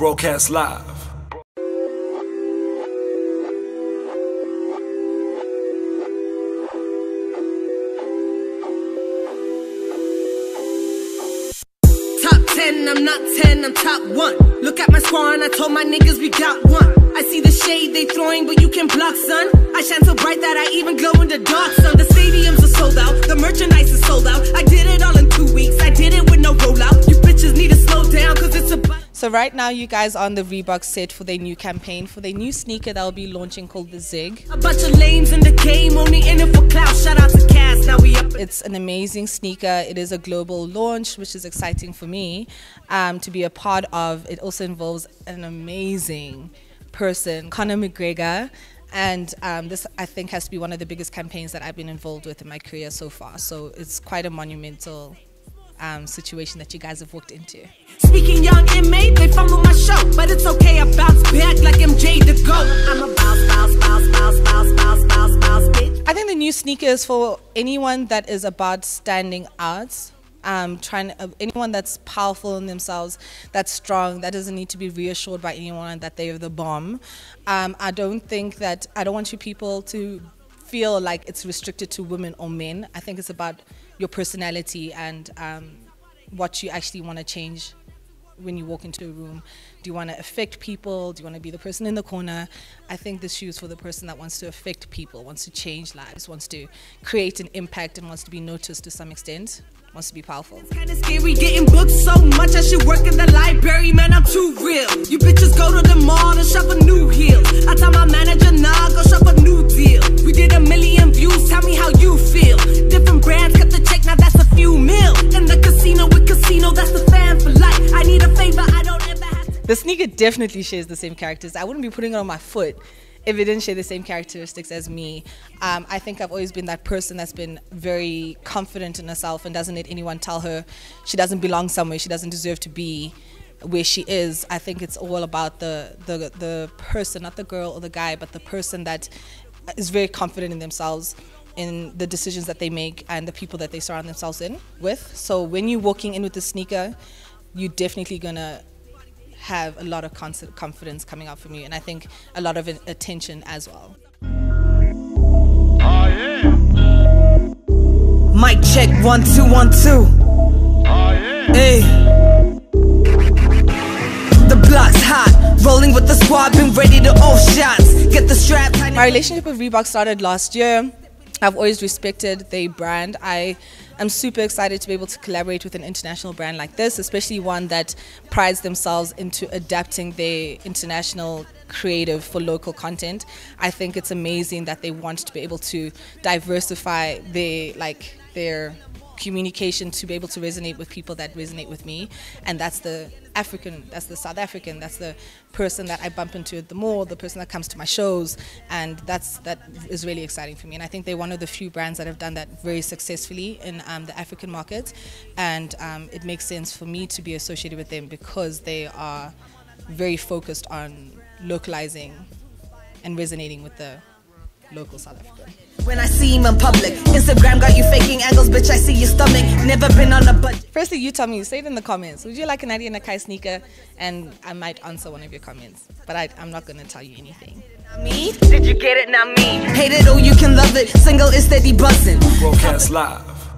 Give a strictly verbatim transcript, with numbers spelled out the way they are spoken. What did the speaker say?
Broadcast live. ten, I'm not ten, I'm top one. Look at my squad and I told my niggas we got one. I see the shade they throwing, but you can block, son. I shine so bright that I even glow in the dark, son. The stadiums are sold out, the merchandise is sold out. I did it all in two weeks, I did it with no rollout. You bitches need to slow down, cause it's a... So right now you guys are on the Reebok set for their new campaign, for their new sneaker that will be launching called the Zig. A bunch of lames in the game, only in it for clout. Shout out to Cass, now we up. It's an amazing sneaker. It is a global launch, which is exciting for me um, to be a part of. It also involves an amazing person, Conor McGregor. And um, this, I think, has to be one of the biggest campaigns that I've been involved with in my career so far. So it's quite a monumental um, situation that you guys have walked into. Speaking young inmate, they fumble my show, but it's okay, I bounce back like M J the GOAT. I'm a bounce, bounce, bounce, bounce, bounce, bounce, bounce, bounce, bitch. I think the new sneaker is for anyone that is about standing out. Um, trying uh, anyone that's powerful in themselves, that's strong, that doesn't need to be reassured by anyone that they're the bomb. Um, I don't think that, I don't want you people to feel like it's restricted to women or men. I think it's about your personality and um, what you actually want to change when you walk into a room. Do you want to affect people? Do you want to be the person in the corner? I think this shoe is for the person that wants to affect people, wants to change lives, wants to create an impact and wants to be noticed to some extent. Wants to be powerful. It's kinda scary getting booked so much I should work in the library, man, I'm too real. You bitches go to the mall and shop a new heel. I tell my manager, nah, go shop a new deal. We did a million views, tell me how you feel. Different brands, cut the check, now that's a few mil. In the casino with casino, that's the fan for life. I need a favor, I don't ever have to. The sneaker definitely shares the same characters. I wouldn't be putting it on my foot if it didn't share the same characteristics as me. Um, I think I've always been that person that's been very confident in herself and doesn't let anyone tell her she doesn't belong somewhere, she doesn't deserve to be where she is. I think it's all about the, the, the person, not the girl or the guy, but the person that is very confident in themselves, in the decisions that they make and the people that they surround themselves in with. So when you're walking in with the sneaker, you're definitely gonna have a lot of confidence coming out from you, and I think a lot of attention as well. Oh, yeah. Mic check, one, two, one, two. Oh, yeah. Hey. The block's hot, rolling with the squad, been ready to all shots. Get the strap. My relationship with Reebok started last year. I've always respected their brand. I am super excited to be able to collaborate with an international brand like this, especially one that prides themselves into adapting their international creative for local content. I think it's amazing that they want to be able to diversify their like their communication to be able to resonate with people that resonate with me, and that's the African, that's the South African, that's the person that I bump into at the mall, the person that comes to my shows, and that's that is really exciting for me. And I think they're one of the few brands that have done that very successfully in um, the African market, and um, it makes sense for me to be associated with them because they are very focused on localizing and resonating with the local South African. When I see him in public, Instagram got you faking angles, bitch, I see your stomach. Never been on a budget. Firstly, you tell me, say it in the comments. Would you like a Nadia Nakai sneaker? And I might answer one of your comments, but I, I'm not going to tell you anything. Me? Did you get it? Not me. Hate it or you can love it. Single is steady buzzing. Broadcast live.